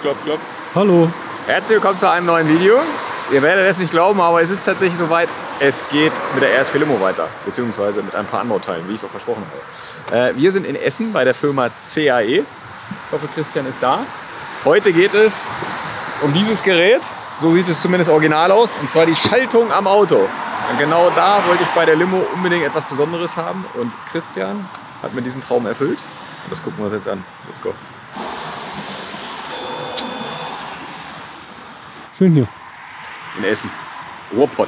Klopf, klopf. Hallo. Herzlich willkommen zu einem neuen Video. Ihr werdet es nicht glauben, aber es ist tatsächlich soweit. Es geht mit der RS4 Limo weiter, beziehungsweise mit ein paar Anbauteilen, wie ich es auch versprochen habe. Wir sind in Essen bei der Firma CAE. Ich hoffe, Christian ist da. Heute geht es um dieses Gerät. So sieht es zumindest original aus, und zwar die Schaltung am Auto. Und genau da wollte ich bei der Limo unbedingt etwas Besonderes haben, und Christian hat mir diesen Traum erfüllt. Und das gucken wir uns jetzt an. Let's go. Schön hier. In Essen. Ruhrpott.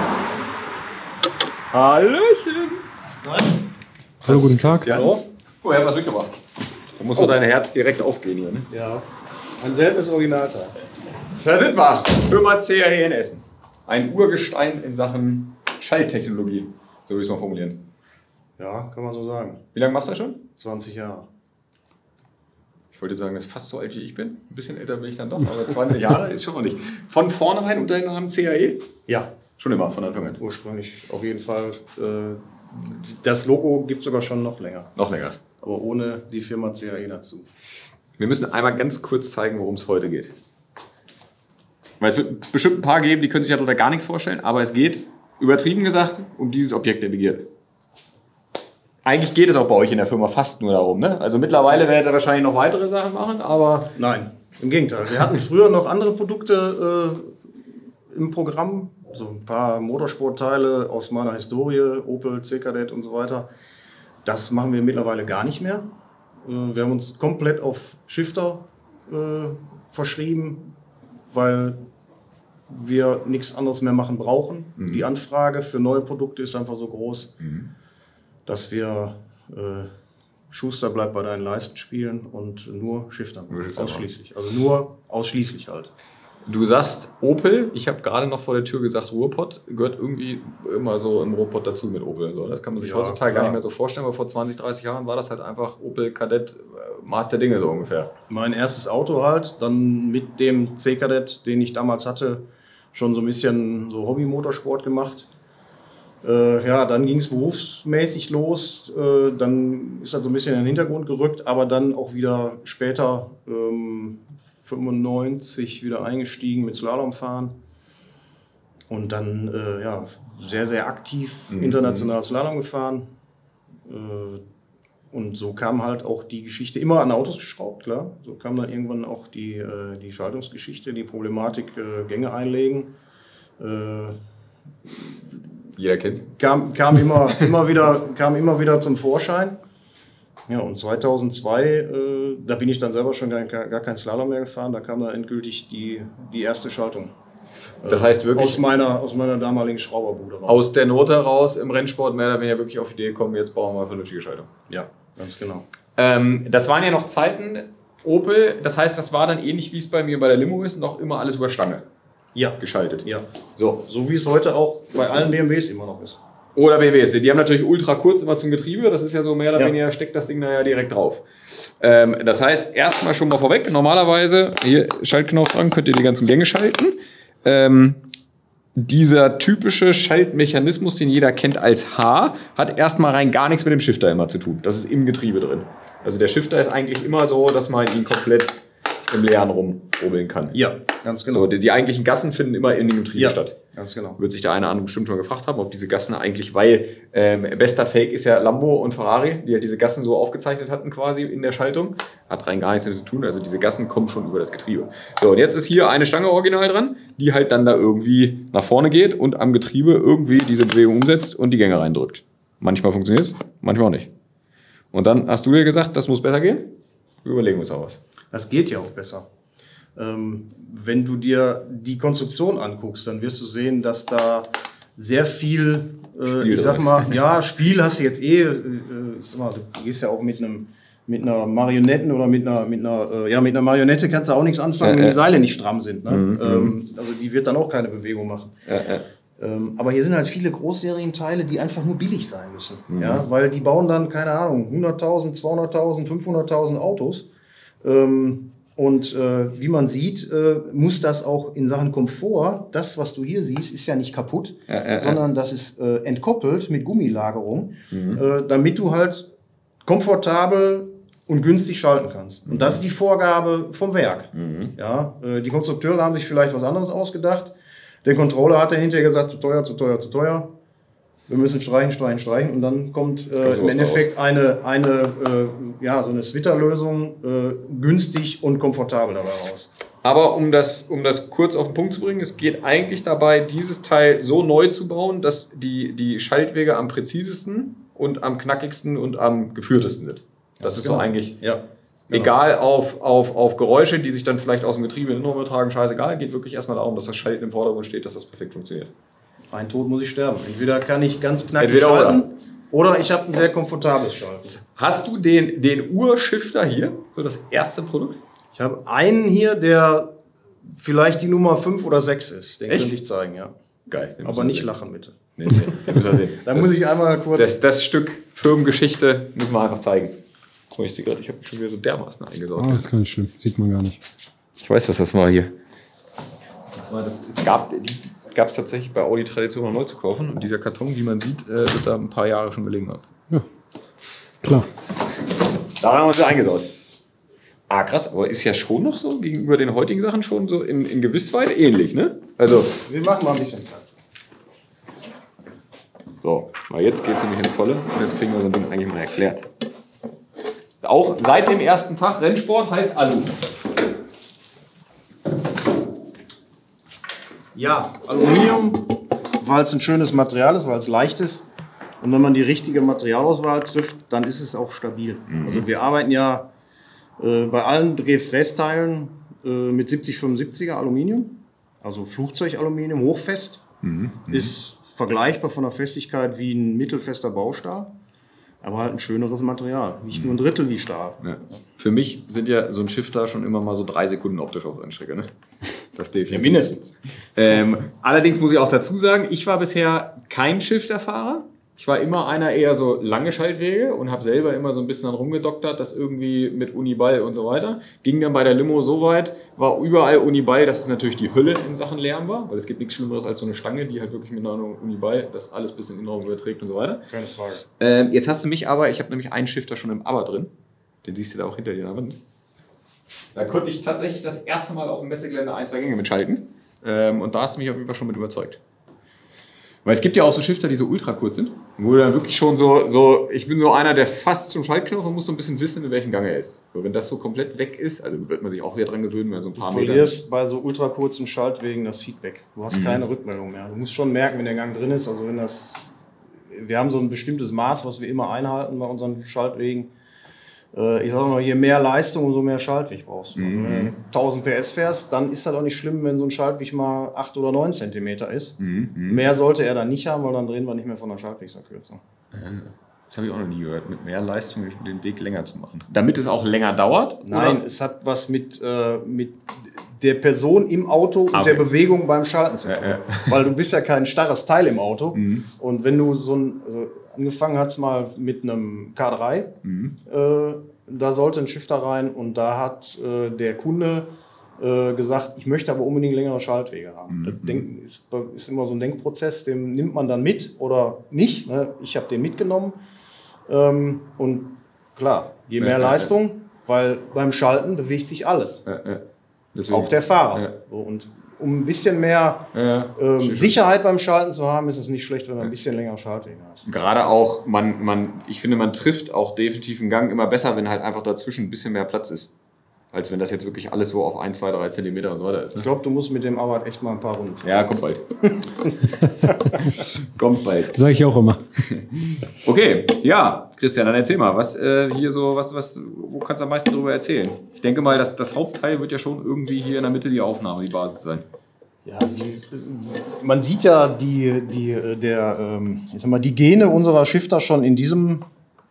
Hallöchen. Hallo, guten Tag. Hallo. Oh, er hat was mitgebracht. Da muss doch dein Herz direkt aufgehen hier, ne? Ja, ein seltenes Originalteil. Da sind wir. Firma CAE in Essen. Ein Urgestein in Sachen Schalttechnologie. So will ich es mal formulieren. Ja, kann man so sagen. Wie lange machst du das schon? 20 Jahre. Ich wollte sagen, das ist fast so alt wie ich bin. Ein bisschen älter bin ich dann doch, aber 20 Jahre ist schon mal nicht. Von vornherein unter dem Namen CAE? Ja. Schon immer, von Anfang an. Ursprünglich auf jeden Fall. Das Logo gibt es sogar schon noch länger. Noch länger. Aber ohne die Firma CAE dazu. Wir müssen einmal ganz kurz zeigen, worum es heute geht. Weil es wird bestimmt ein paar geben, die können sich darunter gar nichts vorstellen, aber es geht, übertrieben gesagt, um dieses Objekt der Begierde. Eigentlich geht es auch bei euch in der Firma fast nur darum, ne? Also mittlerweile werdet ihr wahrscheinlich noch weitere Sachen machen, aber... Nein, im Gegenteil. Wir hatten früher noch andere Produkte im Programm. So ein paar Motorsportteile aus meiner Historie, Opel, C-Kadett und so weiter. Das machen wir mittlerweile gar nicht mehr. Wir haben uns komplett auf Shifter verschrieben, weil wir nichts anderes mehr machen brauchen. Mhm. Die Anfrage für neue Produkte ist einfach so groß, dass wir Schuster bleibt bei deinen Leisten spielen und nur Shifter machen. Ausschließlich. Also nur ausschließlich halt. Du sagst Opel, ich habe gerade noch vor der Tür gesagt Ruhrpott, gehört irgendwie immer so im Ruhrpott dazu mit Opel. So, das kann man sich heutzutage gar nicht mehr so vorstellen, aber vor 20, 30 Jahren war das halt einfach Opel Kadett, Maß der Dinge so ungefähr. Mein erstes Auto halt, dann mit dem C-Kadett, den ich damals hatte, schon so ein bisschen so Hobby-Motorsport gemacht. Ja, dann ging es berufsmäßig los, dann ist das so ein bisschen in den Hintergrund gerückt, aber dann auch wieder später 95 wieder eingestiegen mit Slalomfahren und dann ja, sehr, sehr aktiv international Slalom gefahren. Und so kam halt auch die Geschichte, immer an Autos geschraubt, klar. So kam dann irgendwann auch die Schaltungsgeschichte, die Problematik Gänge einlegen. Jeder kennt. Kam immer wieder zum Vorschein. Ja, und 2002, da bin ich dann selber schon gar kein Slalom mehr gefahren, da kam dann endgültig die erste Schaltung. Das heißt wirklich aus meiner damaligen Schrauberbude raus. Aus der Not heraus im Rennsport mehr oder weniger wirklich auf die Idee gekommen, jetzt bauen wir mal vernünftige Schaltung. Ja, ganz genau. Das waren ja noch Zeiten Opel, das heißt, das war dann ähnlich wie es bei mir bei der Limo ist, noch immer alles über Stange geschaltet. Ja, so wie es heute auch bei allen BMWs immer noch ist. Oder BMWs, die haben natürlich ultra kurz immer zum Getriebe, das ist ja so mehr oder weniger, steckt das Ding da ja direkt drauf. Das heißt, erstmal schon mal vorweg, normalerweise, hier Schaltknopf dran, könnt ihr die ganzen Gänge schalten. Dieser typische Schaltmechanismus, den jeder kennt als H, hat erstmal rein gar nichts mit dem Shifter immer zu tun. Das ist im Getriebe drin. Also der Shifter ist eigentlich immer so, dass man ihn komplett im Leeren rumhobeln kann. Ja, ganz genau. So, die eigentlichen Gassen finden immer in dem Getriebe statt. Ganz genau. Wird sich der eine oder andere bestimmt schon gefragt haben, ob diese Gassen eigentlich, weil bester Fake ist ja Lambo und Ferrari, die ja diese Gassen so aufgezeichnet hatten quasi in der Schaltung. Hat rein gar nichts damit zu tun, also diese Gassen kommen schon über das Getriebe. So, und jetzt ist hier eine Stange original dran, die halt dann da irgendwie nach vorne geht und am Getriebe irgendwie diese Bewegung umsetzt und die Gänge reindrückt. Manchmal funktioniert es, manchmal auch nicht. Und dann hast du dir gesagt, das muss besser gehen? Wir überlegen uns auch was. Das geht ja auch besser. Wenn du dir die Konstruktion anguckst, dann wirst du sehen, dass da sehr viel, ich sag mal, ja, Spiel hast du jetzt sag mal, du gehst ja auch mit einer Marionetten oder mit einer Marionette kannst du auch nichts anfangen, wenn die Seile nicht stramm sind. Ne? Also die wird dann auch keine Bewegung machen. Aber hier sind halt viele Großserienteile, die einfach nur billig sein müssen. Ja? Weil die bauen dann, keine Ahnung, 100.000, 200.000, 500.000 Autos. Und wie man sieht, muss das auch in Sachen Komfort, das, was du hier siehst, ist ja nicht kaputt, sondern das ist entkoppelt mit Gummilagerung, damit du halt komfortabel und günstig schalten kannst. Und das ist die Vorgabe vom Werk. Ja, die Konstrukteure haben sich vielleicht was anderes ausgedacht. Der Controller hat hinterher gesagt, zu teuer, zu teuer, zu teuer. Wir müssen streichen. Und dann kommt im Endeffekt so eine Switterlösung günstig und komfortabel dabei raus. Aber um das kurz auf den Punkt zu bringen, es geht eigentlich dabei, dieses Teil so neu zu bauen, dass die Schaltwege am präzisesten und am knackigsten und am geführtesten sind. Das ist so eigentlich egal auf Geräusche, die sich dann vielleicht aus dem Getriebe in den Inneren übertragen, scheißegal. Geht wirklich erstmal darum, dass das Schalten im Vordergrund steht, dass das perfekt funktioniert. Ein Tod muss ich sterben. Entweder kann ich ganz knackig schalten oder ich habe ein sehr komfortables Schalten. Hast du den Urshifter hier, so das erste Produkt? Ich habe einen hier, der vielleicht die Nummer 5 oder 6 ist. Den Echt? könnte ich zeigen, ja. Geil. Aber nicht lachen, bitte. Nee, da muss ich einmal kurz... Das Stück Firmengeschichte müssen wir einfach zeigen. Ich sehe gerade, ich habe mich schon wieder so dermaßen eingesaugt. Das ist gar nicht schlimm, sieht man gar nicht. Ich weiß, was das war hier. Es gab es tatsächlich bei Audi Tradition noch neu zu kaufen. Und dieser Karton, wie man sieht, wird da ein paar Jahre schon gelegen haben. Ja, klar. Daran haben wir uns eingesaut. Ah, krass, aber ist ja schon noch so gegenüber den heutigen Sachen schon so in Gewissweise ähnlich, ne? Also. Wir machen mal ein bisschen Platz. So, weil jetzt geht es nämlich ins Volle und jetzt kriegen wir so ein Ding eigentlich mal erklärt. Auch seit dem ersten Tag Rennsport heißt Alu. Ja, Aluminium, weil es ein schönes Material ist, weil es leicht ist. Und wenn man die richtige Materialauswahl trifft, dann ist es auch stabil. Also wir arbeiten ja bei allen Drehfrästeilen mit 70-75er Aluminium, also Flugzeugaluminium, hochfest. Ist vergleichbar von der Festigkeit wie ein mittelfester Baustahl, aber halt ein schöneres Material. Nicht nur ein Drittel wie Stahl. Ja. Für mich sind ja so ein Shifter schon immer mal so 3 Sekunden optisch auf Rennstrecke. Ne? Das definitiv. Ja, mindestens. Allerdings muss ich auch dazu sagen, ich war bisher kein Shifter-Fahrer. Ich war immer einer eher so lange Schaltwege und habe selber immer so ein bisschen dann rumgedoktert, das irgendwie mit Uniball und so weiter. Ging dann bei der Limo so weit, war überall Uniball, dass es natürlich die Hölle in Sachen Lärm war, weil es gibt nichts Schlimmeres als so eine Stange, die halt wirklich mit einer Uniball das alles bis in den Innenraum überträgt und so weiter. Keine Frage. Jetzt hast du mich aber, ich habe nämlich einen Shifter schon im Aber drin, den siehst du da auch hinter dir an der Wand. Da konnte ich tatsächlich das erste Mal auf dem Messegelände 1-2 Gänge mitschalten und da hast du mich auf jeden Fall schon mit überzeugt. Weil es gibt ja auch so Shifter, die so ultra kurz sind, wo du dann wirklich schon so ich bin so einer, der fast zum Schaltknopf und muss so ein bisschen wissen, in welchem Gang er ist. So, wenn das so komplett weg ist, also wird man sich auch wieder dran gewöhnen, wenn so ein paar Meter. Du verlierst bei so ultra kurzen Schaltwegen das Feedback. Du hast keine Rückmeldung mehr. Du musst schon merken, wenn der Gang drin ist. Also wir haben so ein bestimmtes Maß, was wir immer einhalten bei unseren Schaltwegen. Ich sage mal, je mehr Leistung, umso mehr Schaltweg brauchst du. Wenn du 1000 PS fährst, dann ist das auch nicht schlimm, wenn so ein Schaltweg mal 8 oder 9 cm ist. Mehr sollte er dann nicht haben, weil dann drehen wir nicht mehr von der Schaltwegsverkürzung. Das habe ich auch noch nie gehört, mit mehr Leistung den Weg länger zu machen. Damit es auch länger dauert? Nein, oder? Es hat was mit der Person im Auto und der Bewegung beim Schalten zu tun. Weil du bist ja kein starres Teil im Auto. Und wenn du angefangen hast mal mit einem K3, da sollte ein Shifter rein und da hat der Kunde gesagt, ich möchte aber unbedingt längere Schaltwege haben. Das ist immer so ein Denkprozess, den nimmt man dann mit oder nicht. Ne? Ich habe den mitgenommen und klar, je mehr Leistung, weil beim Schalten bewegt sich alles. Auch der Fahrer. So, und um ein bisschen mehr Sicherheit beim Schalten zu haben, ist es nicht schlecht, wenn du ein bisschen länger Schaltwege hast. Gerade auch, ich finde, man trifft auch definitiv einen Gang immer besser, wenn halt einfach dazwischen ein bisschen mehr Platz ist. Als wenn das jetzt wirklich alles so auf 1, 2, 3 Zentimeter und so weiter ist. Ne? Ich glaube, du musst mit dem Arbeit echt mal ein paar Runden fahren. Ja, kommt bald. Kommt bald. Sag ich auch immer. Okay, ja, Christian, dann erzähl mal, wo kannst du am meisten darüber erzählen? Ich denke mal, das Hauptteil wird ja schon irgendwie hier in der Mitte die Aufnahme, die Basis sein. Ja, man sieht ja die Gene unserer Shifter schon in diesem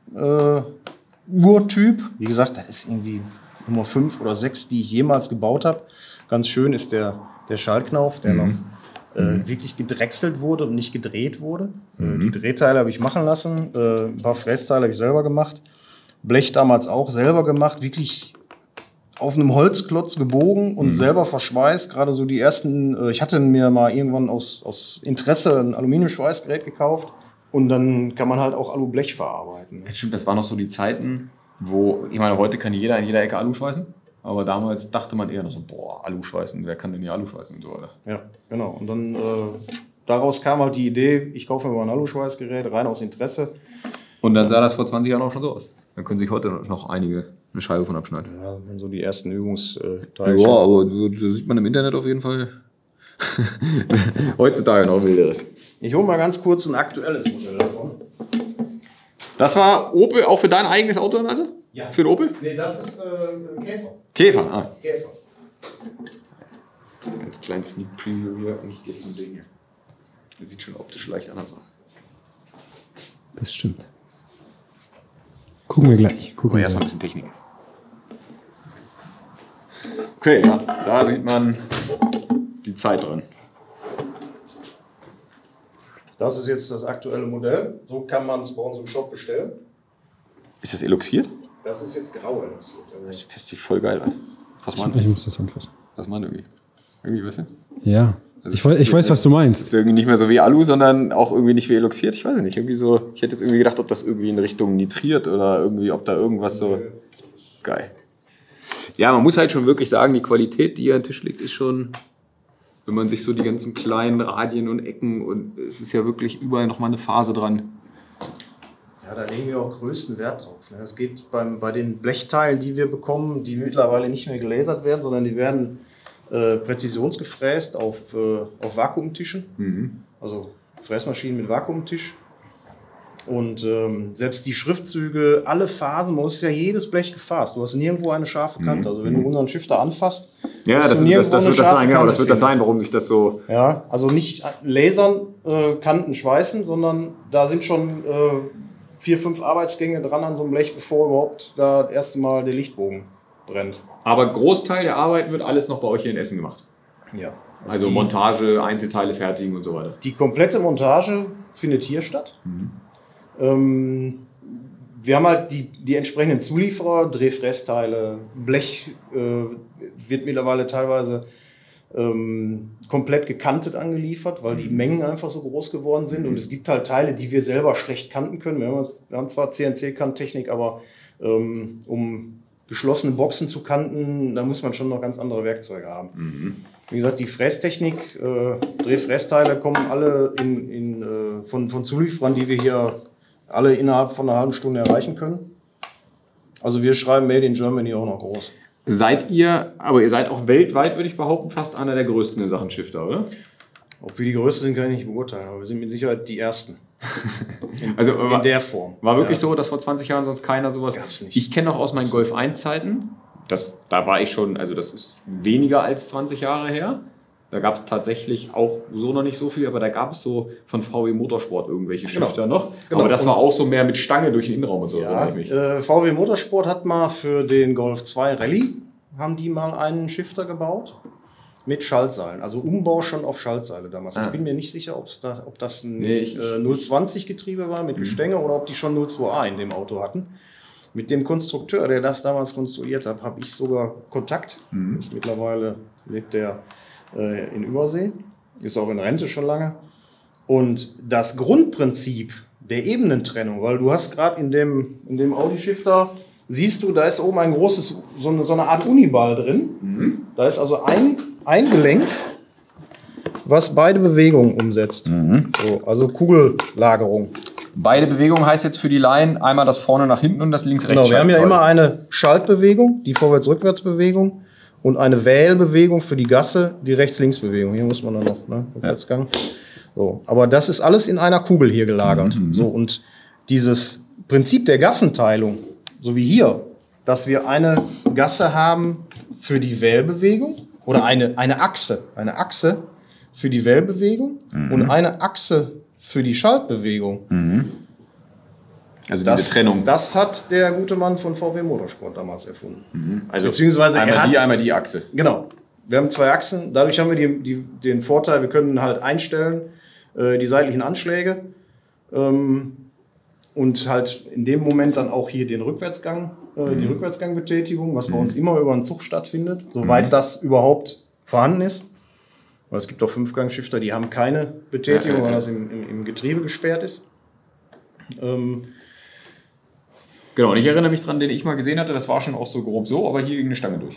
Urtyp. Wie gesagt, das ist irgendwie Nummer 5 oder 6, die ich jemals gebaut habe. Ganz schön ist der Schaltknauf, der noch wirklich gedrechselt wurde und nicht gedreht wurde. Die Drehteile habe ich machen lassen, ein paar Frästeile habe ich selber gemacht. Blech damals auch selber gemacht, wirklich auf einem Holzklotz gebogen und selber verschweißt. Gerade so die ersten, ich hatte mir mal irgendwann aus Interesse ein Aluminiumschweißgerät gekauft und dann kann man halt auch Alublech verarbeiten. Das stimmt, das waren noch so die Zeiten, wo, ich meine, heute kann jeder in jeder Ecke Alu schweißen, aber damals dachte man eher noch so, boah, Alu schweißen, wer kann denn hier Alu schweißen und so weiter. Ja, genau. Und dann daraus kam halt die Idee, ich kaufe mir mal ein Aluschweißgerät, rein aus Interesse. Und dann sah das vor 20 Jahren auch schon so aus. Da können sich heute noch einige eine Scheibe von abschneiden. Ja, das sind so die ersten Übungsteile. Ja, aber so sieht man im Internet auf jeden Fall heutzutage noch Wilderes. Ich hole mal ganz kurz ein aktuelles Modell davon. Das war Opel auch für dein eigenes Auto dann also? Ja. Für den Opel? Nee, das ist Käfer. Käfer, ah. Käfer. Ganz kleines Sneak Preview hier und ich gehe zum Ding hier. Das sieht schon optisch leicht anders aus. Das stimmt. Gucken wir gleich. Aber erstmal ein bisschen Technik. Okay, ja, da sieht man die Zeit drin. Das ist jetzt das aktuelle Modell. So kann man es bei uns im Shop bestellen. Ist das eloxiert? Das ist jetzt grau eloxiert. Das fässt sich voll geil an. Fass mal Ich an. muss das anfassen. Fass mal an irgendwie. Irgendwie, weißt du? Ja. Also Ich weiß, was du Das meinst. ist irgendwie nicht mehr so wie Alu, sondern auch irgendwie nicht wie eloxiert. Ich weiß nicht. Irgendwie so, ich hätte jetzt irgendwie gedacht, ob das irgendwie in Richtung nitriert oder irgendwie, ob da irgendwas so. Geil. Ja, man muss halt schon wirklich sagen, die Qualität, die hier am Tisch liegt, ist schon, wenn man sich so die ganzen kleinen Radien und Ecken und es ist ja wirklich überall nochmal eine Phase dran. Ja, da legen wir auch größten Wert drauf. Es geht bei den Blechteilen, die wir bekommen, die mittlerweile nicht mehr gelasert werden, sondern die werden präzisionsgefräst auf Vakuumtischen. Mhm. Also Fräsmaschinen mit Vakuumtisch. Und selbst die Schriftzüge, alle Phasen, man ist ja jedes Blech gefasst. Du hast nirgendwo eine scharfe Kante. Also wenn du unseren Shifter anfasst, Ja, wirst das du wird nirgendwo das eine sein, scharfe genau. Kante Das wird das finden. sein, warum sich das so. Ja, also nicht lasern, Kanten schweißen, sondern da sind schon 4, 5 Arbeitsgänge dran an so einem Blech, bevor überhaupt da das erste Mal der Lichtbogen brennt. Aber Großteil der Arbeit wird alles noch bei euch hier in Essen gemacht. Ja. Also die, Montage, Einzelteile fertigen und so weiter. Die komplette Montage findet hier statt. Wir haben halt die entsprechenden Zulieferer, Drehfressteile, Blech wird mittlerweile teilweise komplett gekantet angeliefert, weil die Mengen einfach so groß geworden sind. Und es gibt halt Teile, die wir selber schlecht kanten können. Wir haben zwar CNC-Kanttechnik, aber um geschlossene Boxen zu kanten, da muss man schon noch ganz andere Werkzeuge haben. Wie gesagt, die Frästechnik, Drehfressteile kommen alle von Zulieferern, die wir hier alle innerhalb von einer halben Stunde erreichen können. Also wir schreiben Made in Germany auch noch groß. Aber ihr seid auch weltweit, würde ich behaupten, fast einer der größten in Sachen Shifter, oder? Ob wir die Größte sind, kann ich nicht beurteilen, aber wir sind mit Sicherheit die Ersten. Also In der Form. War wirklich so, dass vor 20 Jahren sonst keiner sowas. Gab's nicht. Ich kenne noch aus meinen Golf 1 Zeiten, da war ich schon, also das ist weniger als 20 Jahre her. Da gab es tatsächlich auch so noch nicht so viel, aber da gab es so von VW Motorsport irgendwelche Shifter noch. Genau. Aber das war auch so mehr mit Stange durch den Innenraum und so. Ja, VW Motorsport hat mal für den Golf 2 Rallye, haben die mal einen Shifter gebaut mit Schaltseilen. Also Umbau schon auf Schaltseile damals. Ich bin mir nicht sicher, ob das ein 020 Getriebe war mit Gestänge oder ob die schon 02A in dem Auto hatten. Mit dem Konstrukteur, der das damals konstruiert hat, habe ich sogar Kontakt. Mittlerweile lebt der in Übersee, ist auch in Rente schon lange. Und das Grundprinzip der Ebenentrennung, weil du hast gerade in dem Audi-Shifter, siehst du, da ist oben ein großes, so eine Art Uniball drin. Da ist also ein Gelenk, was beide Bewegungen umsetzt. So, also Kugellagerung. Beide Bewegungen heißt jetzt für die Laien einmal das vorne nach hinten und das links-rechts. Genau, wir haben ja immer eine Schaltbewegung, die Vorwärts-Rückwärts-Bewegung und eine Wählbewegung für die Gasse, die Rechts-Links-Bewegung. Hier muss man dann noch, Rückwärtsgang. So, aber das ist alles in einer Kugel hier gelagert. So, und dieses Prinzip der Gassenteilung, so wie hier, dass wir eine Gasse haben für die Wählbewegung oder eine Achse für die Wählbewegung und eine Achse für die Schaltbewegung. Also diese Trennung. Das hat der gute Mann von VW Motorsport damals erfunden. Also beziehungsweise einmal die Achse. Genau. Wir haben 2 Achsen. Dadurch haben wir den Vorteil, wir können halt einstellen, die seitlichen Anschläge und halt in dem Moment dann auch hier den Rückwärtsgang, die Rückwärtsgangbetätigung, was bei uns immer über einen Zug stattfindet, soweit das überhaupt vorhanden ist. Weil es gibt auch 5-Gang-Shifter, die haben keine Betätigung, weil das im Getriebe gesperrt ist. Genau, und ich erinnere mich dran, den ich mal gesehen hatte, das war schon auch so grob so, aber hier ging eine Stange durch.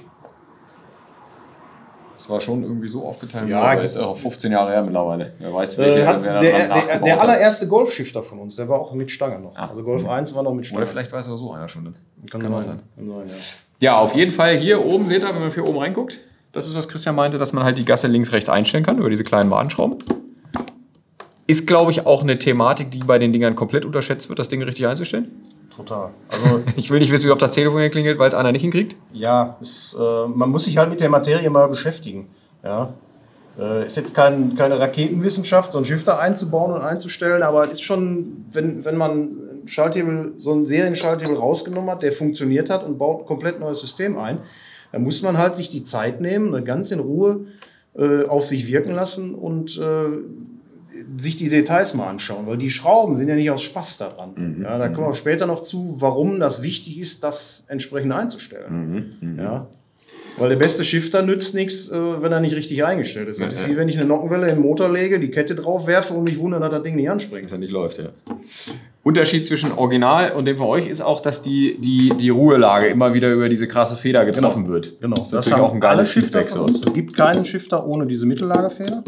Das war schon irgendwie so aufgeteilt, Ja, aber ist auch 15 Jahre her mittlerweile. Wer weiß, wer der allererste Golfschifter von uns, der war auch mit Stange noch. Ah. Also Golf 1 war noch mit Stange. Oder vielleicht weiß er so einer schon. Kann auch sein. Ja. Ja, auf jeden Fall hier oben seht ihr, wenn man hier oben reinguckt, das ist, was Christian meinte, dass man halt die Gasse links, rechts einstellen kann über diese kleinen Warnschrauben. Ist, glaube ich, auch eine Thematik, die bei den Dingern komplett unterschätzt wird, das Ding richtig einzustellen. Total. Also, ich will nicht wissen, wie oft das Telefon hier klingelt, weil es einer nicht hinkriegt. Ja, man muss sich halt mit der Materie mal beschäftigen. Ja. Ist jetzt keine Raketenwissenschaft, so einen Shifter einzubauen und einzustellen, aber es ist schon, wenn man so einen Serienschalthebel rausgenommen hat, der funktioniert hat und baut ein komplett neues System ein, dann muss man halt sich die Zeit nehmen, ganz in Ruhe auf sich wirken lassen und sich die Details mal anschauen, weil die Schrauben sind ja nicht aus Spaß daran. Ja, da kommen wir später noch zu, warum das wichtig ist, das entsprechend einzustellen. Ja. Weil der beste Shifter nützt nichts, wenn er nicht richtig eingestellt ist. Das ist wie wenn ich eine Nockenwelle in den Motor lege, die Kette drauf werfe und mich wundere, dass das Ding nicht anspringt. Dass er nicht läuft, ja. Unterschied zwischen Original und dem von euch ist auch, dass die Ruhelage immer wieder über diese krasse Feder getroffen wird. Genau, das ist natürlich auch ein geiles Feedback. So. Es gibt keinen Shifter ohne diese Mittellagerfeder.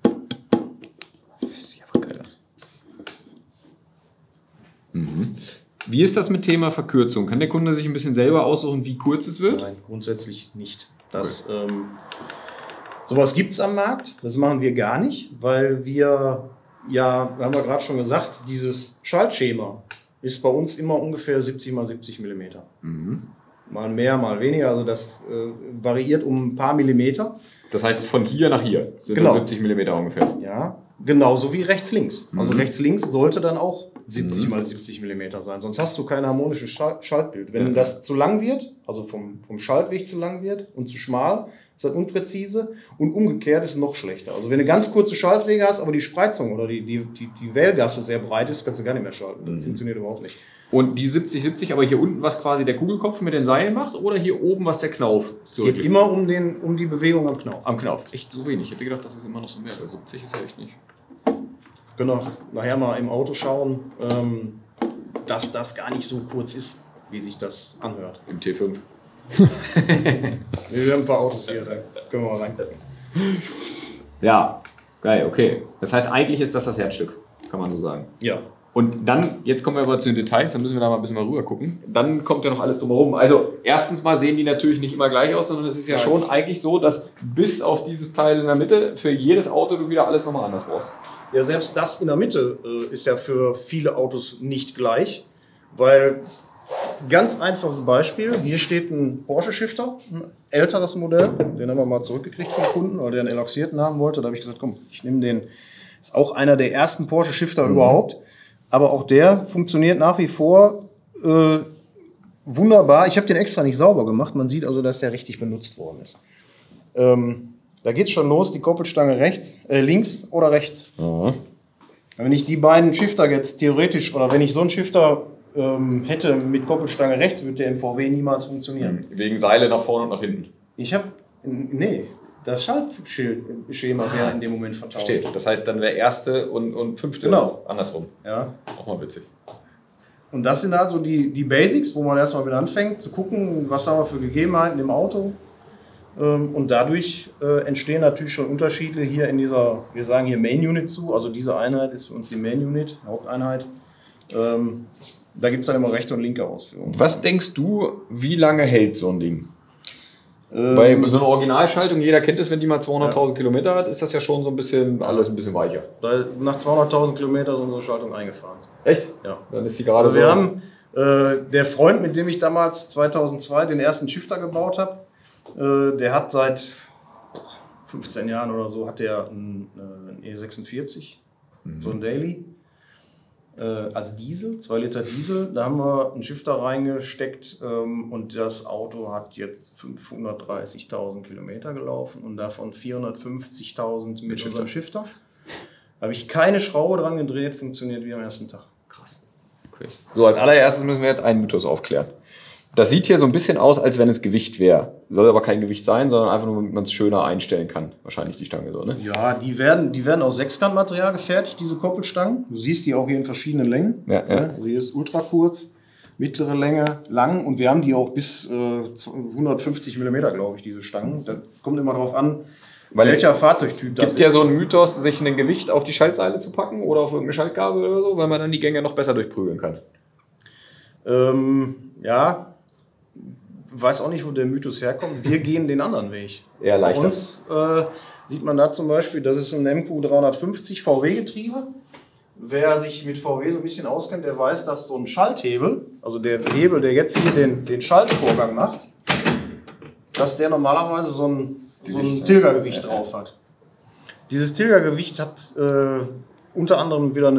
Wie ist das mit Thema Verkürzung? Kann der Kunde sich ein bisschen selber aussuchen, wie kurz es wird? Nein, grundsätzlich nicht. Sowas gibt es am Markt, das machen wir gar nicht, weil wir, ja, haben wir gerade schon gesagt, dieses Schaltschema ist bei uns immer ungefähr 70 x 70 mm. Mal mehr, mal weniger, also das variiert um ein paar Millimeter. Das heißt, von hier nach hier sind 70 mm ungefähr. Ja, genauso wie rechts-links. Also rechts-links sollte dann auch 70 x 70 mm sein, sonst hast du kein harmonisches Schaltbild. Wenn das zu lang wird, also vom Schaltweg zu lang wird und zu schmal, ist das unpräzise und umgekehrt ist es noch schlechter. Also wenn du ganz kurze Schaltwege hast, aber die Spreizung oder die Wählgasse sehr breit ist, kannst du gar nicht mehr schalten. Das funktioniert überhaupt nicht. Und die 70-70, aber hier unten, was quasi der Kugelkopf mit den Seilen macht, oder hier oben, was der Knauf zurücklegt? Geht immer um die Bewegung am Knauf. Am Knauf. Echt so wenig. Ich hätte gedacht, das ist immer noch so mehr. Bei 70 ist ja echt nicht. Genau, nachher mal im Auto schauen, dass das gar nicht so kurz ist, wie sich das anhört. Im T5. Wir haben ein paar Autos hier, da können wir mal reingucken. Ja, geil, okay. Das heißt, eigentlich ist das Herzstück, kann man so sagen. Ja. Und dann, jetzt kommen wir aber zu den Details, dann müssen wir da mal ein bisschen mal rüber gucken. Dann kommt ja noch alles drumherum. Also erstens mal sehen die natürlich nicht immer gleich aus, sondern es ist ja schon eigentlich so, dass bis auf dieses Teil in der Mitte für jedes Auto du wieder alles nochmal anders brauchst. Ja, selbst das in der Mitte ist ja für viele Autos nicht gleich, weil, ganz einfaches Beispiel, hier steht ein Porsche Shifter, ein älteres Modell, den haben wir mal zurückgekriegt vom Kunden, weil der einen elaxierten haben wollte. Da habe ich gesagt, komm, ich nehme den, ist auch einer der ersten Porsche Shifter überhaupt, aber auch der funktioniert nach wie vor wunderbar. Ich habe den extra nicht sauber gemacht, man sieht also, dass der richtig benutzt worden ist. Da geht es schon los, die Koppelstange links oder rechts. Wenn ich die beiden Shifter jetzt theoretisch, oder wenn ich so einen Shifter hätte mit Koppelstange rechts, würde der im VW niemals funktionieren. Wegen Seile nach vorne und nach hinten. Das Schaltschema wäre in dem Moment vertauscht. Steht. Das heißt, dann wäre erste und fünfte andersrum. Ja. Auch mal witzig. Und das sind also die Basics, wo man erstmal mit anfängt, zu gucken, was haben wir für Gegebenheiten im Auto. Und dadurch entstehen natürlich schon Unterschiede hier in dieser, wir sagen hier Main Unit zu, also diese Einheit ist für uns die Main Unit, Haupteinheit. Da gibt es dann immer rechte und linke Ausführungen. Was denkst du, wie lange hält so ein Ding? Bei so einer Originalschaltung, jeder kennt es, wenn die mal 200.000 Kilometer hat, ist das ja schon so ein bisschen, alles ein bisschen weicher. Nach 200.000 Kilometern ist unsere Schaltung eingefahren. Echt? Ja. Dann ist die gerade also wir haben, der Freund, mit dem ich damals 2002 den ersten Shifter gebaut habe, der hat seit 15 Jahren oder so, hat der einen E46, so ein Daily, als Diesel, 2 Liter Diesel. Da haben wir einen Shifter reingesteckt und das Auto hat jetzt 530.000 Kilometer gelaufen und davon 450.000 mit unserem Shifter. Habe ich keine Schraube dran gedreht, funktioniert wie am ersten Tag. Krass. Okay. So, als allererstes müssen wir jetzt einen Mythos aufklären. Das sieht hier so ein bisschen aus, als wenn es Gewicht wäre. Soll aber kein Gewicht sein, sondern einfach nur, damit man es schöner einstellen kann. Wahrscheinlich die Stange so, ne? Ja, die werden aus Sechskantmaterial gefertigt, diese Koppelstangen. Du siehst die auch hier in verschiedenen Längen. Ja. Also hier ist ultra kurz. mittlere Länge, lang und wir haben die auch bis 150 mm, glaube ich, diese Stangen. Das kommt immer darauf an, welcher Fahrzeugtyp das ist. Gibt ja so einen Mythos, sich ein Gewicht auf die Schaltseile zu packen oder auf irgendeine Schaltgabel oder so, weil man dann die Gänge noch besser durchprügeln kann. Ja, weiß auch nicht, wo der Mythos herkommt. Wir gehen den anderen Weg. Eher leichter. Bei uns sieht man da zum Beispiel, das ist ein MQ 350 VW-Getriebe. Wer sich mit VW so ein bisschen auskennt, der weiß, dass so ein Schalthebel, also der Hebel, der jetzt hier den Schaltvorgang macht, dass der normalerweise so ein Tilgergewicht drauf hat. Dieses Tilgergewicht hat unter anderem wieder eine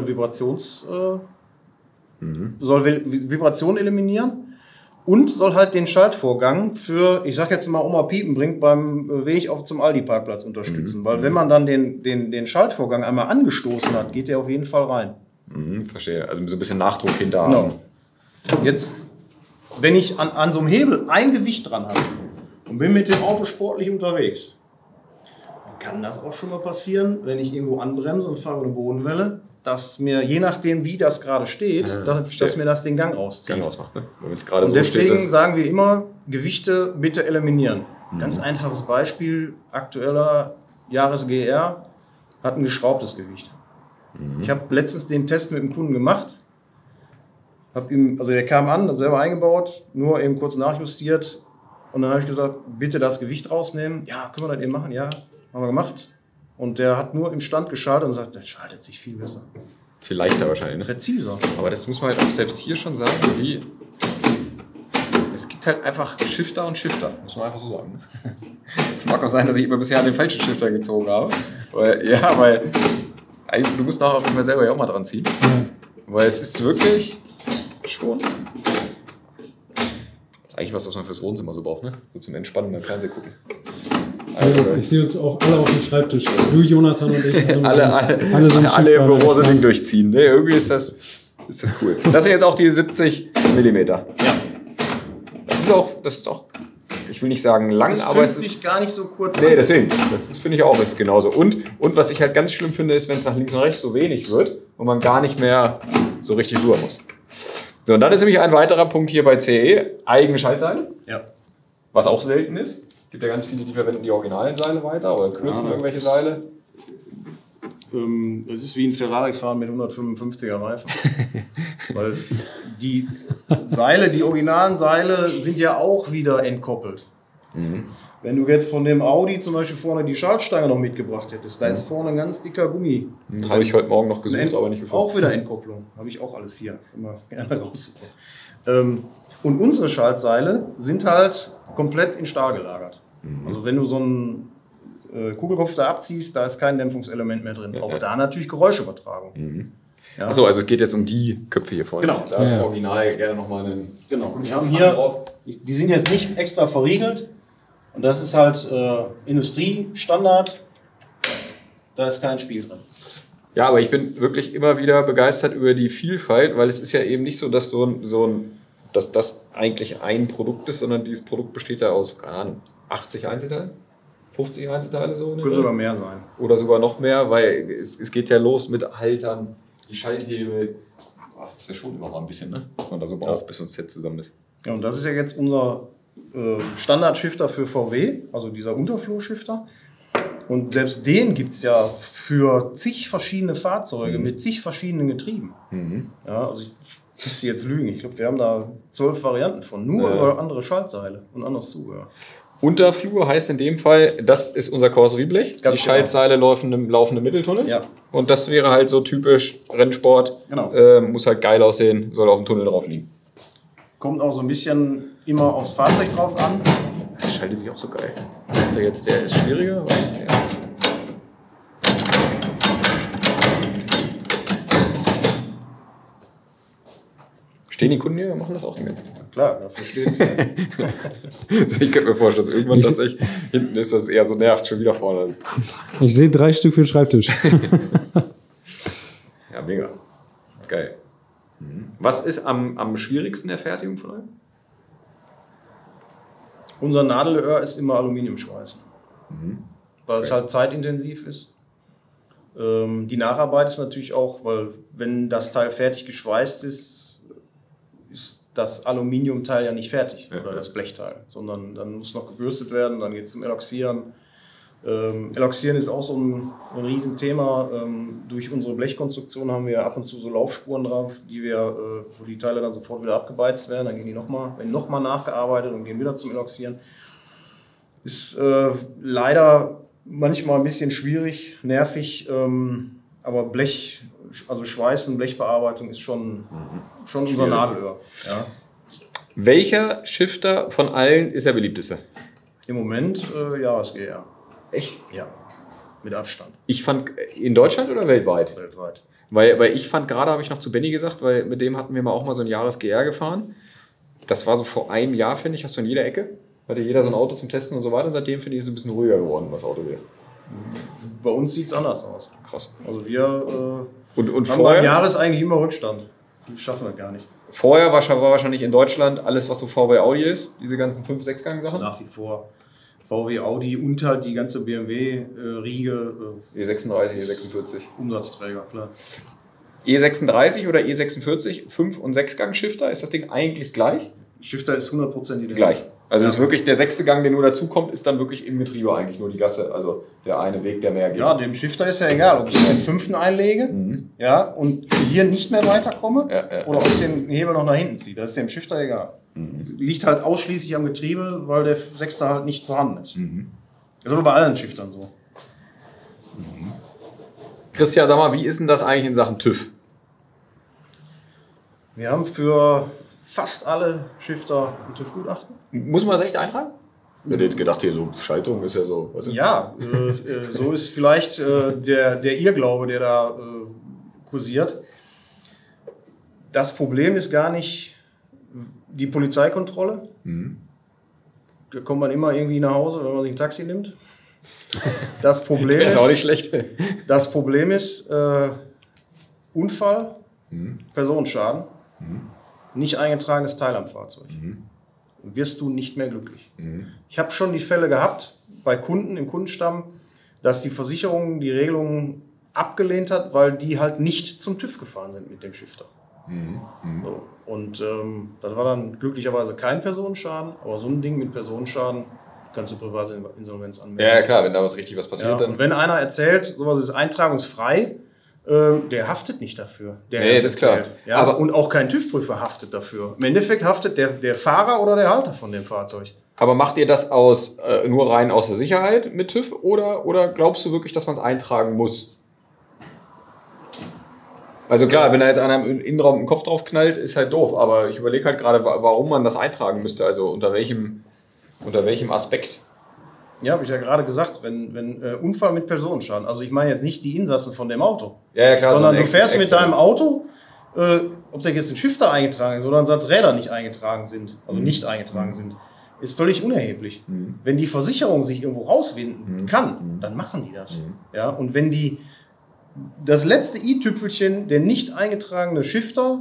soll Vibration eliminieren und soll halt den Schaltvorgang für, ich sag jetzt mal, Oma Piepen bringt beim Weg zum Aldi-Parkplatz unterstützen. Weil wenn man dann den Schaltvorgang einmal angestoßen hat, geht der auf jeden Fall rein. Verstehe, also so ein bisschen Nachdruck hinter haben. Genau. Jetzt, wenn ich an so einem Hebel ein Gewicht dran habe und bin mit dem Auto sportlich unterwegs, dann kann das auch schon mal passieren, wenn ich irgendwo anbremse und fahre eine Bodenwelle, dass mir, je nachdem wie das gerade steht, dass mir das den Gang auszieht. Gang ausmacht, ne? Wenn's gerade und so deswegen steht, sagen wir immer, Gewichte bitte eliminieren. Ganz einfaches Beispiel, aktueller Jahres-GR hat ein geschraubtes Gewicht. Ich habe letztens den Test mit dem Kunden gemacht. Also der kam an, selber eingebaut, nur eben kurz nachjustiert. Und dann habe ich gesagt, bitte das Gewicht rausnehmen. Ja, können wir das eben machen? Ja, haben wir gemacht. Und der hat nur im Stand geschaltet und sagt, das schaltet sich viel besser. Viel leichter wahrscheinlich, ne? Präziser. Aber das muss man halt auch selbst hier schon sagen, wie... Es gibt halt einfach Shifter und Shifter, muss man einfach so sagen. Mag auch sein, dass ich immer bisher den falschen Shifter gezogen habe. Weil du musst nachher auf jeden Fall selber ja auch mal dran ziehen. Weil es ist wirklich schon... Das ist eigentlich was man fürs Wohnzimmer so braucht, ne? So zum Entspannen beim Fernsehen gucken. Ich sehe uns auch alle auf dem Schreibtisch. Du, Jonathan und ich. Alle im Büro so ein Ding durchziehen. Ne? Irgendwie ist das cool. Das sind jetzt auch die 70 mm. Ja. Das ist auch, ich will nicht sagen lang, das aber es ist gar nicht so kurz. Nee, deswegen. Das finde ich auch ist genauso. Und was ich halt ganz schlimm finde, ist, wenn es nach links und rechts so wenig wird und man gar nicht mehr so richtig rüber muss. So, und dann ist nämlich ein weiterer Punkt hier bei CE, eigene Schaltseile. Ja. Was auch selten ist. Es gibt ja ganz viele, die verwenden die originalen Seile weiter oder kürzen irgendwelche Seile. Das ist wie ein Ferrari-Fahren mit 155er Reifen. Weil die Seile, die originalen Seile, sind ja auch wieder entkoppelt. Wenn du jetzt von dem Audi zum Beispiel vorne die Schaltstange noch mitgebracht hättest, da ist vorne ein ganz dicker Gummi. Habe ich heute Morgen noch gesucht, aber nicht gefunden. Auch wieder Entkopplung. Habe ich auch alles hier. Immer gerne raussuchen. Und unsere Schaltseile sind halt komplett in Stahl gelagert. Also wenn du so einen Kugelkopf da abziehst, da ist kein Dämpfungselement mehr drin. Auch da natürlich Geräuschübertragung. Ja. Achso, also es geht jetzt um die Köpfe hier vorne. Genau. Da ist im Original gerne nochmal einen... Genau. Wir haben hier, die sind jetzt nicht extra verriegelt. Und das ist halt Industriestandard. Da ist kein Spiel drin. Ja, aber ich bin wirklich immer wieder begeistert über die Vielfalt, weil es ist ja eben nicht so, dass dass das eigentlich ein Produkt ist, sondern dieses Produkt besteht ja aus, keine Ahnung, 80 Einzelteilen? 50 Einzelteile so? Könnte sogar mehr sein. Oder sogar noch mehr, weil es geht ja los mit Haltern, die Schalthebel. Das ist ja schon immer mal ein bisschen, ne? Was man da so braucht, bis so ein Set zusammen ist. Ja, und das ist ja jetzt unser Standard-Shifter für VW, also dieser Unterflow-Shifter. Und selbst den gibt es ja für zig verschiedene Fahrzeuge mit zig verschiedenen Getrieben. Ja, also ich müsste jetzt lügen. Ich glaube, wir haben da 12 Varianten von. Nur über andere Schaltseile und anderes Zubehör. Unterflur heißt in dem Fall, das ist unser Karosserieblech. Die Schaltseile laufen im laufenden Mitteltunnel. Ja. Und das wäre halt so typisch Rennsport. Genau. Muss halt geil aussehen, soll auf dem Tunnel drauf liegen. Kommt auch so ein bisschen immer aufs Fahrzeug drauf an. Das schaltet sich auch so geil. Der ist schwieriger, aber nicht der. Stehen die Kunden hier und machen das auch nicht? Klar, dafür steht es. Ich könnte mir vorstellen, dass irgendwann tatsächlich hinten ist, dass es eher so nervt, schon wieder vorne. Ich sehe 3 Stück für den Schreibtisch. Ja, mega. Geil. Was ist am schwierigsten der Fertigung von euch? Unser Nadelöhr ist immer Aluminiumschweißen. Weil es halt zeitintensiv ist. Die Nacharbeit ist natürlich auch, weil wenn das Teil fertig geschweißt ist, das Aluminiumteil ja nicht fertig oder das Blechteil, sondern dann muss noch gebürstet werden, dann geht es zum Eloxieren. Eloxieren ist auch so ein Riesenthema. Durch unsere Blechkonstruktion haben wir ab und zu so Laufspuren drauf, wo die Teile dann sofort wieder abgebeizt werden. Dann gehen die werden nochmal nachgearbeitet und gehen wieder zum Eloxieren. Ist leider manchmal ein bisschen schwierig, nervig, aber Schweißen, Blechbearbeitung ist schon unser Nadelöhr. Ja. Welcher Shifter von allen ist der beliebteste? Im Moment JSGR. Echt? Ja, mit Abstand. Ich fand, in Deutschland oder weltweit? Weltweit. Weil ich fand, gerade habe ich noch zu Benny gesagt, weil mit dem hatten wir auch mal so ein JSGR gefahren. Das war so vor einem Jahr, finde ich, hast du in jeder Ecke. Hatte jeder so ein Auto zum Testen und so weiter. Seitdem finde ich es ein bisschen ruhiger geworden, was Auto wird. Bei uns sieht es anders aus. Krass. Also wir und haben vorher, beim Jahres eigentlich immer Rückstand. Wir schaffen das gar nicht. Vorher war wahrscheinlich in Deutschland alles, was so VW Audi ist, diese ganzen 5-6-Gang-Sachen. Nach wie vor. VW, Audi und halt die ganze BMW-Riege. E36, E46. Umsatzträger, klar. E36 oder E46, 5- und 6-Gang-Shifter, ist das Ding eigentlich gleich? Shifter ist 100% identisch. Gleich. Also ist wirklich der 6. Gang, der nur dazukommt, ist dann wirklich im Getriebe eigentlich nur die Gasse. Also der eine Weg, der mehr geht. Ja, dem Shifter ist ja egal, ob ich den 5. einlege und hier nicht mehr weiterkomme oder ob ich den Hebel noch nach hinten ziehe. Das ist dem Shifter egal. Liegt halt ausschließlich am Getriebe, weil der 6. halt nicht vorhanden ist. Das ist aber bei allen Shiftern so. Christian, sag mal, wie ist denn das eigentlich in Sachen TÜV? Wir haben für fast alle Shifter ein TÜV-Gutachten. Muss man das echt eintragen? Ich hätte jetzt gedacht, hier so Schaltung ist ja so. Ja, so ist vielleicht der Irrglaube, der da kursiert. Das Problem ist gar nicht die Polizeikontrolle. Da kommt man immer irgendwie nach Hause, wenn man sich ein Taxi nimmt. Das Problem ist auch nicht schlecht. Das Problem ist Unfall, Personenschaden, nicht eingetragenes Teil am Fahrzeug. Wirst du nicht mehr glücklich. Ich habe schon die Fälle gehabt bei Kunden im Kundenstamm, dass die Versicherung die Regelungen abgelehnt hat, weil die halt nicht zum TÜV gefahren sind mit dem Shifter. So. Und das war dann glücklicherweise kein Personenschaden, aber so ein Ding mit Personenschaden kannst du private Insolvenz anmelden. Ja, klar, wenn da richtig was passiert, dann. Und wenn einer erzählt, sowas ist eintragungsfrei, der haftet nicht dafür. Nee, das ist klar. Ja, aber und auch kein TÜV-Prüfer haftet dafür. Im Endeffekt haftet der Fahrer oder der Halter von dem Fahrzeug. Aber macht ihr das nur rein aus der Sicherheit mit TÜV oder glaubst du wirklich, dass man es eintragen muss? Also klar, wenn da jetzt einer im Innenraum den Kopf drauf knallt, ist halt doof. Aber ich überlege halt gerade, warum man das eintragen müsste. Also unter welchem Aspekt. Ja, habe ich ja gerade gesagt, wenn Unfall mit Personenschaden, also ich meine jetzt nicht die Insassen von dem Auto, ja, klar, sondern du fährst mit deinem Auto, ob da jetzt ein Shifter eingetragen ist oder ein Satz Räder nicht eingetragen sind, also nicht eingetragen sind, ist völlig unerheblich. Wenn die Versicherung sich irgendwo rauswinden kann, dann machen die das. Ja, und wenn das letzte i-Tüpfelchen, der nicht eingetragene Shifter,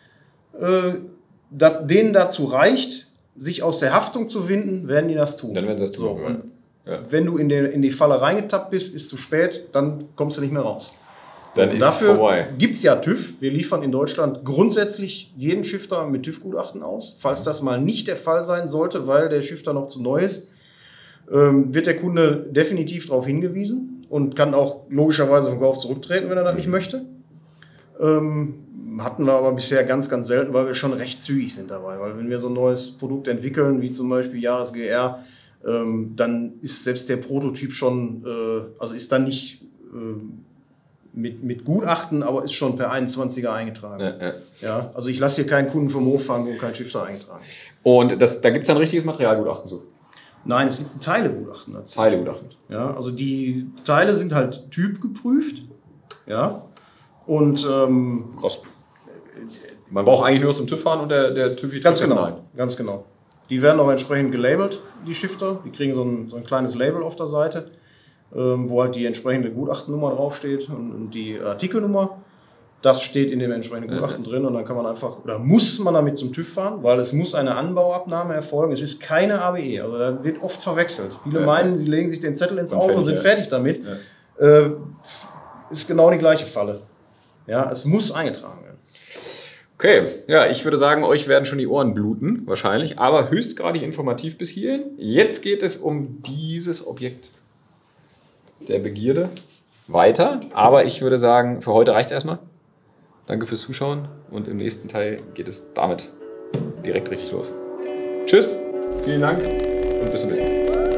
denen dazu reicht, sich aus der Haftung zu winden, werden die das tun. Dann werden sie das tun. So, wenn du in die Falle reingetappt bist, ist zu spät, dann kommst du nicht mehr raus. Dann ist dafür vorbei. Gibt es ja TÜV. Wir liefern in Deutschland grundsätzlich jeden Shifter mit TÜV-Gutachten aus. Falls das mal nicht der Fall sein sollte, weil der Shifter noch zu neu ist, wird der Kunde definitiv darauf hingewiesen und kann auch logischerweise vom Kauf zurücktreten, wenn er das nicht möchte. Hatten wir aber bisher ganz, ganz selten, weil wir schon recht zügig sind dabei. Weil wenn wir so ein neues Produkt entwickeln, wie zum Beispiel JSGR, dann ist selbst der Prototyp schon, also ist dann nicht mit Gutachten, aber ist schon per 21er eingetragen. Ja, also ich lasse hier keinen Kunden vom Hof fahren, wo kein Shifter eingetragen ist. Und da gibt es ein richtiges Materialgutachten zu? Nein, es gibt ein Teilegutachten dazu. Teilegutachten. Ja, also die Teile sind halt typgeprüft. Ja, und krass. Man braucht eigentlich nur zum TÜV fahren und der TÜV ganz genau, ganz genau. Die werden auch entsprechend gelabelt, die Shifter. Die kriegen so ein kleines Label auf der Seite, wo halt die entsprechende Gutachtennummer draufsteht und die Artikelnummer. Das steht in dem entsprechenden Gutachten drin und dann kann man einfach, oder muss man damit zum TÜV fahren, weil es muss eine Anbauabnahme erfolgen. Es ist keine ABE, also da wird oft verwechselt. Viele meinen, sie legen sich den Zettel ins Auto und sind fertig damit. Ist genau die gleiche Falle. Ja, es muss eingetragen werden. Okay, ja, ich würde sagen, euch werden schon die Ohren bluten, wahrscheinlich, aber höchstgradig informativ bis hierhin. Jetzt geht es um dieses Objekt der Begierde weiter, aber ich würde sagen, für heute reicht es erstmal. Danke fürs Zuschauen und im nächsten Teil geht es damit direkt richtig los. Tschüss, vielen Dank und bis zum nächsten Mal.